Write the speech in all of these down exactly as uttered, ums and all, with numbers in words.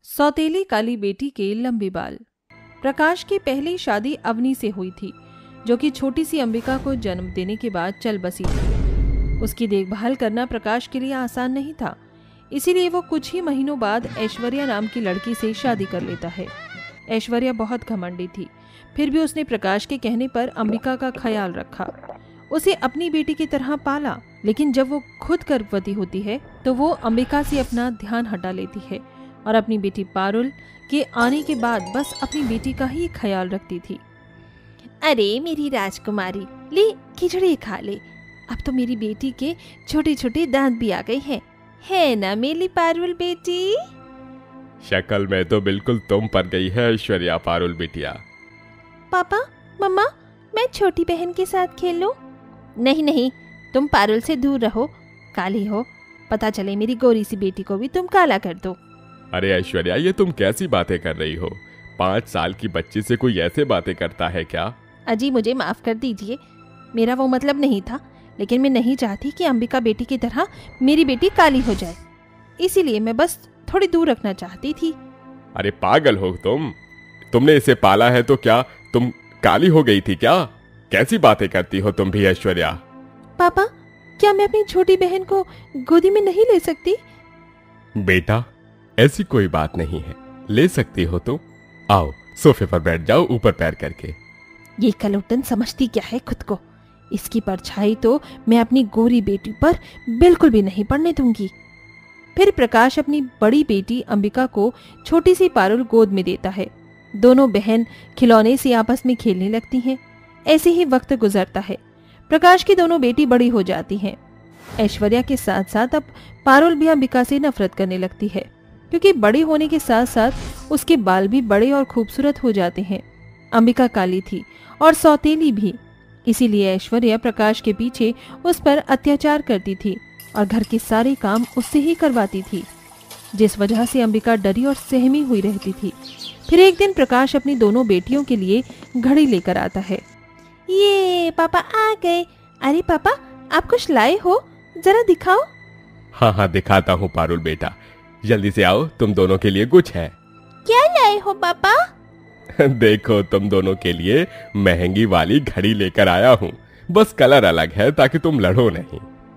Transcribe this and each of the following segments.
सौतेली काली बेटी के लंबे बाल। प्रकाश की पहली शादी अवनी से हुई थी, जो कि छोटी सी अंबिका को जन्म देने के बाद चल बसी थी। उसकी देखभाल करना प्रकाश के लिए आसान नहीं था, इसीलिए वो कुछ ही महीनों बाद ऐश्वर्या नाम की लड़की से शादी कर लेता है। ऐश्वर्या बहुत घमंडी थी, फिर भी उसने प्रकाश के कहने पर अंबिका का ख्याल रखा, उसे अपनी बेटी की तरह पाला। लेकिन जब वो खुद गर्भवती होती है तो वो अंबिका से अपना ध्यान हटा लेती है और अपनी बेटी पारुल के आने के बाद बस अपनी बेटी का ही ख्याल रखती थी। अरे मेरी राजकुमारी, ले खिचड़ी खा ले। अब तो मेरी बेटी के छोटे छोटे दांत भी आ गए हैं, है ना मेरी पारुल बेटी? शक्ल में तो बिल्कुल तुम पर गई है ऐश्वर्या पारुल बिटिया। पापा, मम्मा, मैं छोटी बहन के साथ खेलूं? नहीं नहीं, तुम पारुल से दूर रहो, काली हो, पता चले मेरी गोरी सी बेटी को भी तुम काला कर दो। अरे ऐश्वर्या, ये तुम कैसी बातें कर रही हो? पाँच साल की बच्ची से कोई ऐसे बातें करता है क्या? अजी मुझे माफ कर दीजिए, मेरा वो मतलब नहीं था, लेकिन मैं नहीं चाहती कि अंबिका बेटी की तरह मेरी बेटी काली हो जाए, इसीलिए मैं बस थोड़ी दूर रखना चाहती थी। अरे पागल हो तुम, तुमने इसे पाला है तो क्या तुम काली हो गई थी क्या? कैसी बातें करती हो तुम भी ऐश्वर्या? पापा, क्या मैं अपनी छोटी बहन को गोदी में नहीं ले सकती? बेटा, ऐसी कोई बात नहीं है, ले सकती हो तुम। आओ सोफे पर बैठ जाओ ऊपर पैर करके। ये कलौटन समझती क्या है खुद को? इसकी परछाई तो मैं अपनी गोरी बेटी पर बिल्कुल भी नहीं पड़ने दूंगी। फिर प्रकाश अपनी बड़ी बेटी अंबिका को छोटी सी पारुल गोद में देता है। दोनों बहन खिलौने से आपस में खेलने लगती हैं। ऐसे ही वक्त गुजरता है। प्रकाश की दोनों बेटी बड़ी हो जाती हैं। ऐश्वर्या के साथ साथ अब पारुल भी अंबिका से नफरत करने लगती है, क्योंकि बड़ी होने के साथ साथ उसके बाल भी बड़े और खूबसूरत हो जाते हैं। अंबिका काली थी और सौतेली भी, इसीलिए ऐश्वर्या प्रकाश के पीछे उस पर अत्याचार करती थी और घर के सारे काम उससे ही करवाती थी, जिस वजह से अंबिका डरी और सहमी हुई रहती थी। फिर एक दिन प्रकाश अपनी दोनों बेटियों के लिए घड़ी लेकर आता है। ये पापा आ गए। अरे पापा, आप कुछ लाए हो, जरा दिखाओ। हाँ हाँ दिखाता हूँ पारुल बेटा, जल्दी से आओ, तुम दोनों के लिए कुछ है। क्या लाए हो पापा? देखो, तुम दोनों के लिए महंगी वाली घड़ी लेकर आया हूँ, बस कलर अलग है ताकि तुम लड़ो नहीं।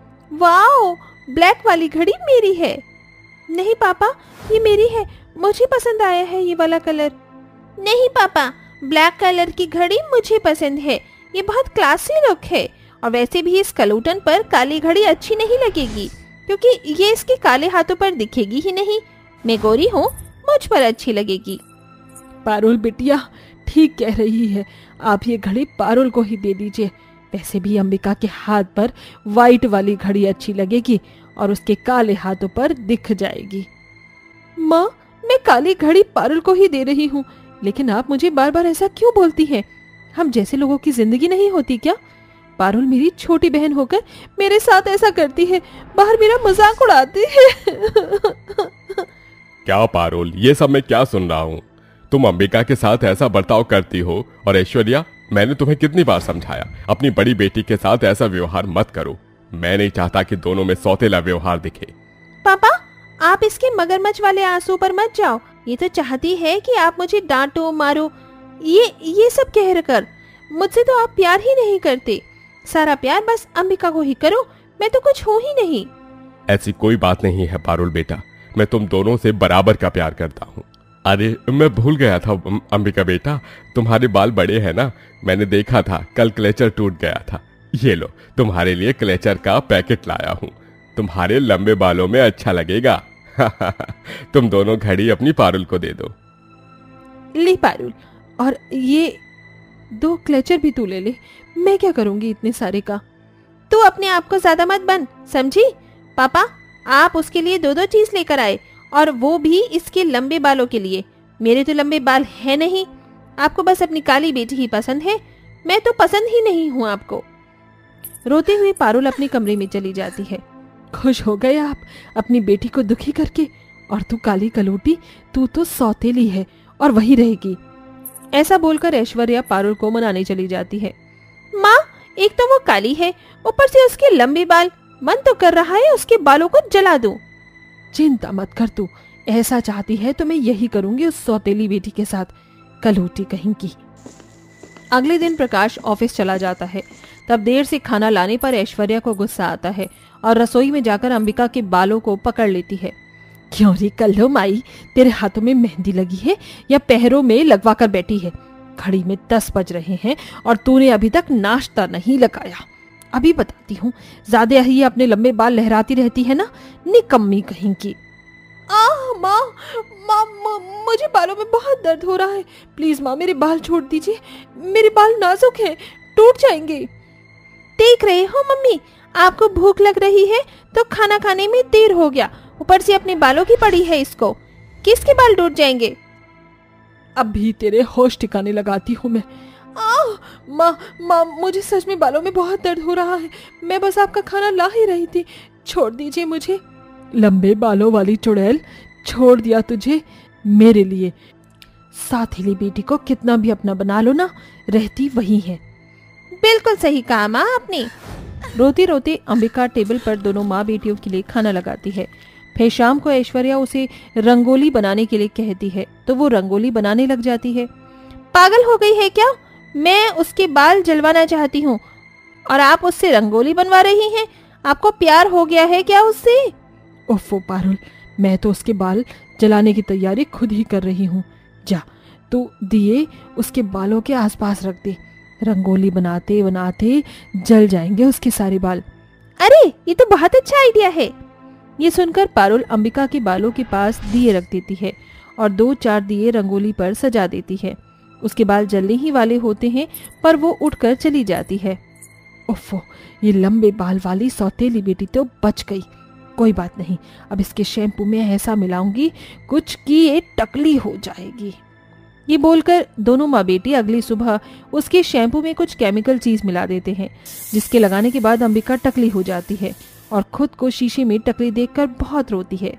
वाओ, ब्लैक वाली घड़ी मेरी है। नहीं पापा, ये मेरी है, मुझे पसंद आया है ये वाला कलर। नहीं पापा, ब्लैक कलर की घड़ी मुझे पसंद है, ये बहुत क्लासी लुक है, और वैसे भी इस कलूटन पर काली घड़ी अच्छी नहीं लगेगी, क्योंकि ये इसके काले हाथों पर दिखेगी ही नहीं। मैं गोरी हूँ, मुझ पर अच्छी लगेगी। पारुल बिटिया ठीक कह रही है, आप ये घड़ी पारुल को ही दे दीजिए। वैसे भी अंबिका के हाथ पर वाइट वाली घड़ी अच्छी लगेगी और उसके काले हाथों पर दिख जाएगी। माँ, मैं काली घड़ी पारुल को ही दे रही हूँ, लेकिन आप मुझे बार बार ऐसा क्यों बोलती हैं? हम जैसे लोगों की जिंदगी नहीं होती क्या? पारुल मेरी छोटी बहन होकर मेरे साथ ऐसा करती है, बाहर मेरा मजाक उड़ाती है। क्या पारुल, ये सब मैं क्या सुन रहा हूँ? तुम अंबिका के साथ ऐसा बर्ताव करती हो, और ऐश्वर्या, मैंने तुम्हें कितनी बार समझाया, अपनी बड़ी बेटी के साथ ऐसा व्यवहार मत करो। मैं नहीं चाहता कि दोनों में सौतेला व्यवहार दिखे। पापा, आप इसके मगरमच्छ वाले आंसू पर मत जाओ। ये तो चाहती है कि आप मुझे डांटो मारो, ये ये सब कह कर। मुझसे तो आप प्यार ही नहीं करते, सारा प्यार बस अंबिका को ही करो, मैं तो कुछ हूँ ही नहीं। ऐसी कोई बात नहीं है पारुल बेटा, मैं तुम दोनों से बराबर का प्यार करता हूँ। अरे मैं भूल गया था अंबिका बेटा, तुम्हारे बाल बड़े हैं ना, मैंने देखा था, कल क्लेचर टूट गया था। ये लो, तुम्हारे लिए क्लेचर का पैकेट लाया हूँ, तुम्हारे लंबे बालों में अच्छा लगेगा। तुम दोनों घड़ी अपनी पारुल को दे दो। ले पारुल, और ये दो क्लेचर भी तू ले ले, मैं क्या करूंगी इतने सारे का। तू अपने आप को ज्यादा मत बन, समझी? पापा, आप उसके लिए दो दो चीज लेकर आए, और वो भी इसके लंबे बालों के लिए। मेरे तो लंबे बाल है नहीं, आपको बस अपनी काली बेटी ही पसंद है, मैं तो पसंद ही नहीं हूँ आपको। रोते हुए पारुल अपने कमरे में चली जाती है। खुश हो गए आप अपनी बेटी को दुखी करके, और तू काली कलूटी, तू तो सौतेली है और वही रहेगी। ऐसा बोलकर ऐश्वर्या पारुल को मनाने चली जाती है। माँ, एक तो वो काली है, ऊपर से उसके लंबे बाल, मन तो कर रहा है उसके बालों को जला दूं। चिंता मत कर तू, ऐसा चाहती है तो मैं यही करूंगी उस सौतेली बेटी के साथ, कलूटी कहीं की। अगले दिन प्रकाश ऑफिस चला जाता है। तब देर से खाना लाने पर ऐश्वर्या को गुस्सा आता है और रसोई में जाकर अंबिका के बालों को पकड़ लेती है। क्यों रे कल्लो माई, तेरे हाथों में मेहंदी लगी है या पैरों में लगवा कर बैठी है? घड़ी में दस बज रहे हैं और तूने अभी तक नाश्ता नहीं लगाया। अभी बताती हूँ, ज्यादा ही अपने लंबे बाल लहराती रहती है ना, निकम्मी कहीं की। आह माँ, माँ, माँ, मुझे बालों में बहुत दर्द हो रहा है। प्लीज माँ, मेरे बाल छोड़ दीजिए, मेरे बाल नाजुक हैं, टूट जाएंगे। देख रहे हो मम्मी, आपको भूख लग रही है तो खाना खाने में देर हो गया, ऊपर से अपने बालों की पड़ी है इसको, किसके बाल टूट जाएंगे? अभी तेरे होश ठिकाने लगाती हूँ मैं। आह माँ, माँ, मुझे सच में बालों में बहुत दर्द हो रहा है। मैं बस आपका खाना ला ही रही थी, छोड़ दीजिए मुझे। लंबे बालों वाली चुड़ैल, छोड़ दिया तुझे मेरे लिए। साथीली बेटी को कितना भी अपना बना लो ना, रहती वही है। बिल्कुल सही कहा माँ आपने। रोते रोते अंबिका टेबल पर दोनों माँ बेटियों के लिए खाना लगाती है। फिर शाम को ऐश्वर्या उसे रंगोली बनाने के लिए कहती है तो वो रंगोली बनाने लग जाती है। पागल हो गई है क्या? मैं उसके बाल जलवाना चाहती हूँ और आप उससे रंगोली बनवा रही हैं? आपको प्यार हो गया है क्या उससे? ओफो पारुल, मैं तो उसके बाल जलाने की तैयारी खुद ही कर रही हूँ। जा तू दिए उसके बालों के आसपास रख दे, रंगोली बनाते बनाते जल जाएंगे उसके सारे बाल। अरे ये तो बहुत अच्छा आइडिया है। ये सुनकर पारुल अंबिका के बालों के पास दिए रख देती है और दो चार दिए रंगोली पर सजा देती है। उसके बाल जलने ही वाले होते हैं पर वो उठकर चली जाती है। ओफो, ये लंबे बाल वाली सौतेली बेटी तो बच गई। कोई बात नहीं, अब इसके शैम्पू में ऐसा मिलाऊंगी कुछ कि ये टकली हो जाएगी। ये बोलकर दोनों माँ बेटी अगली सुबह उसके शैम्पू में कुछ केमिकल चीज मिला देते हैं, जिसके लगाने के बाद अंबिका टकली हो जाती है और खुद को शीशे में टकली देखकर बहुत रोती है।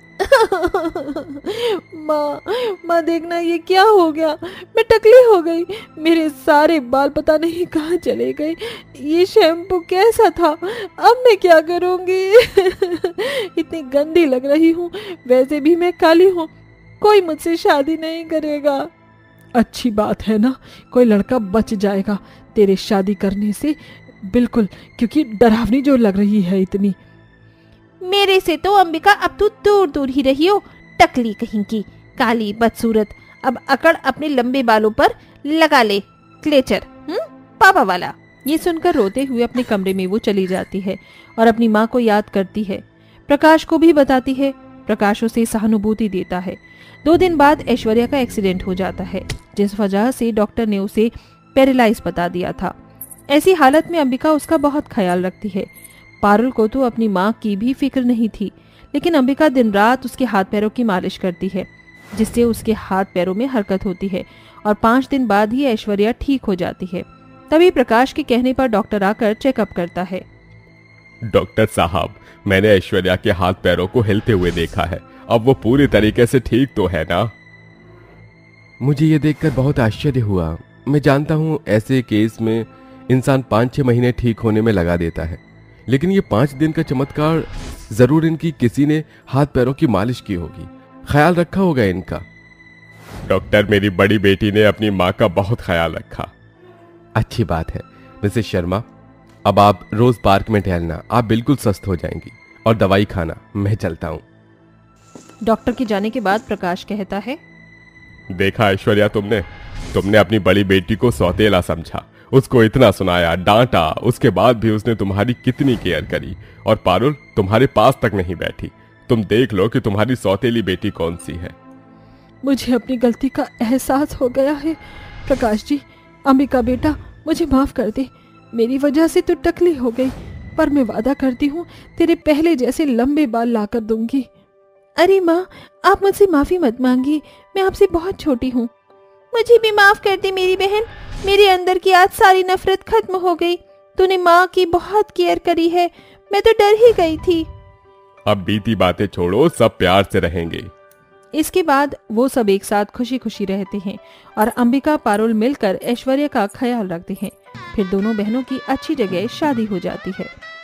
माँ, माँ देखना ये क्या हो गया, मैं टकली हो गई। मेरे सारे बाल पता नहीं कहाँ चले गए। ये शैम्पू कैसा था, अब मैं क्या करूँगी? इतनी गंदी लग रही हूँ, वैसे भी मैं काली हूँ, कोई मुझसे शादी नहीं करेगा। अच्छी बात है ना, कोई लड़का बच जाएगा तेरे शादी करने से, बिल्कुल, क्योंकि डरावनी जो लग रही है इतनी। मेरे से तो अंबिका अब तू दूर दूर ही रही हो, टकली कहीं की, काली बदसूरत। अब अकड़ अपने लंबे बालों पर लगा ले क्लेचर, हम्म पापा वाला। ये सुनकर रोते हुए अपने कमरे में वो चली जाती है और अपनी माँ को याद करती है। प्रकाश को भी बताती है। प्रकाश उसे सहानुभूति देता है। दो दिन बाद ऐश्वर्या का एक्सीडेंट हो जाता है, जिस वजह से डॉक्टर ने उसे पैरालाइज बता दिया था। ऐसी हालत में अंबिका उसका बहुत ख्याल रखती है। पारुल को तो अपनी माँ की भी फिक्र नहीं थी, लेकिन अंबिका दिन रात उसके हाथ पैरों की मालिश करती है, जिससे उसके हाथ पैरों में हरकत होती है और पाँच दिन बाद ही ऐश्वर्या ठीक हो जाती है। तभी प्रकाश के कहने पर डॉक्टर आकर चेकअप करता है। डॉक्टर साहब, मैंने ऐश्वर्या के हाथ पैरों को हिलते हुए देखा है, अब वो पूरी तरीके से ठीक तो है ना? मुझे ये देखकर बहुत आश्चर्य हुआ। मैं जानता हूँ ऐसे केस में इंसान पाँच छह महीने ठीक होने में लगा देता है, लेकिन ये पाँच दिन का चमत्कार जरूर इनकी किसी ने हाथ पैरों की मालिश की होगी, ख्याल रखा होगा इनका। डॉक्टर, मेरी बड़ी बेटी ने अपनी माँ का बहुत ख्याल रखा। अच्छी बात है मिसेस शर्मा, अब आप रोज पार्क में टहलना, आप बिल्कुल स्वस्थ हो जाएंगी, और दवाई खाना। मैं चलता हूँ। डॉक्टर के जाने के बाद प्रकाश कहता है, देखा ऐश्वर्या, तुमने तुमने अपनी बड़ी बेटी को सौतेला समझा, उसको इतना सुनाया, डांटा, उसके बाद भी उसने तुम्हारी कितनी केयर करी, और पारुल तुम्हारे पास तक नहीं बैठी। तुम देख लो कि तुम्हारी सौतेली बेटी कौन सी है। मुझे अपनी गलती का एहसास हो गया है प्रकाश जी। अंबिका बेटा, मुझे माफ कर दे, मेरी वजह से तू टकली हो गई, पर मैं वादा करती हूँ तेरे पहले जैसे लंबे बाल लाकर दूंगी। अरे माँ, आप मुझसे माफी मत मांगिए, मैं आपसे बहुत छोटी हूँ। मुझे भी माफ कर दे मेरी बहन, मेरे अंदर की आज सारी नफरत खत्म हो गई। तूने माँ की बहुत केयर करी है, मैं तो डर ही गई थी। अब बीती बातें छोड़ो, सब प्यार से रहेंगे। इसके बाद वो सब एक साथ खुशी खुशी रहते हैं और अंबिका पारुल मिलकर ऐश्वर्या का ख्याल रखते हैं। फिर दोनों बहनों की अच्छी जगह शादी हो जाती है।